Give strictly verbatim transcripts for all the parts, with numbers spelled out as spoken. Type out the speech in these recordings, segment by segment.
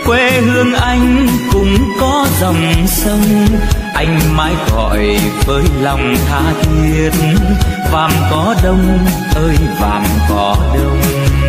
quê hương anh cũng có dòng sông, anh mãi gọi với lòng tha thiết. Vàm Cỏ Đông ơi Vàm Cỏ Đông,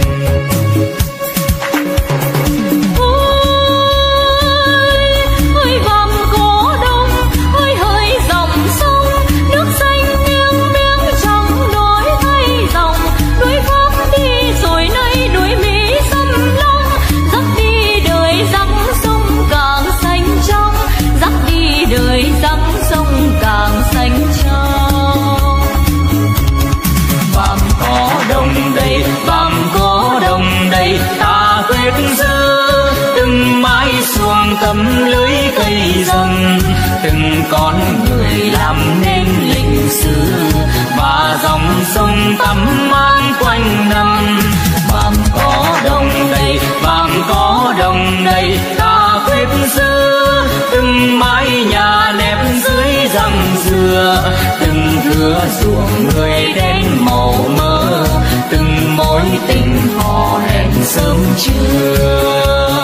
tấm lưới cây rừng, từng con người làm nên lịch sử và dòng sông tắm mát quanh năm. Vàm Cỏ Đông đây, Vàm Cỏ Đông đây, ta quyết giữ từng mái nhà đẹp dưới răng dừa, từng thửa ruộng người đến màu mơ, từng mối tình hò hẹn sớm trưa.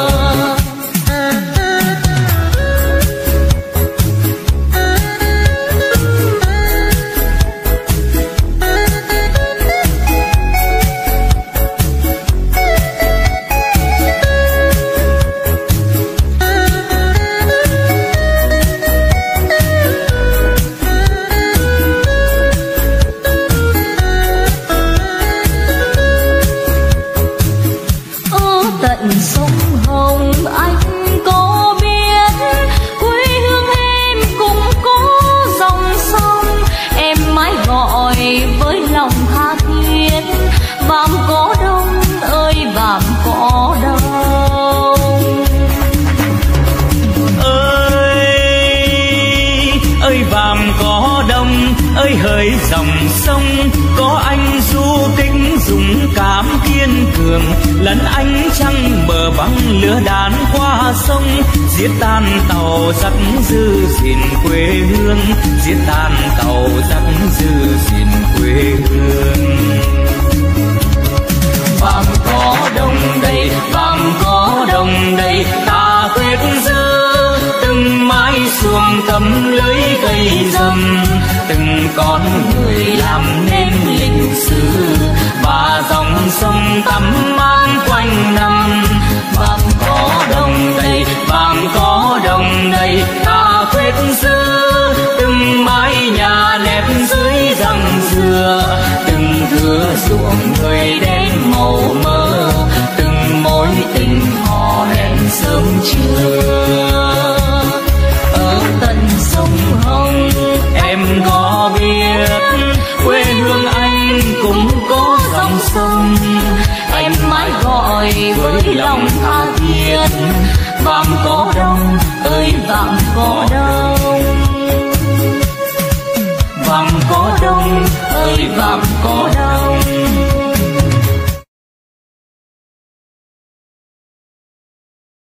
Hỡi dòng sông có anh du kích dũng cảm kiên cường, lẫn ánh trăng bờ băng lửa đạn qua sông, giết tan tàu giặc giữ gìn quê hương, giết tan tàu giặc giữ gìn quê hương. Vàm Cỏ Đông đây, Vàm Cỏ Đông đây, ta quyết giữ từng mái xuồng tấm lưới cây rầm, từng con người làm nên lịch sử và dòng sông tắm mát quanh năm. Vàm Cỏ Đông đây, Vàm Cỏ Đông đây, ta quyết giữ từng mái nhà đẹp dưới răng dừa, từng thửa ruộng người đến màu mơ, từng mối tình hò hẹn sớm trưa. Ở tận sông Hồng em có biết quê hương anh cũng có dòng sông, em mãi gọi với lòng tha thiết. Vàm Cỏ Đông ơi Vàm Cỏ Đông, Vàm Cỏ Đông ơi Vàm Cỏ Đông.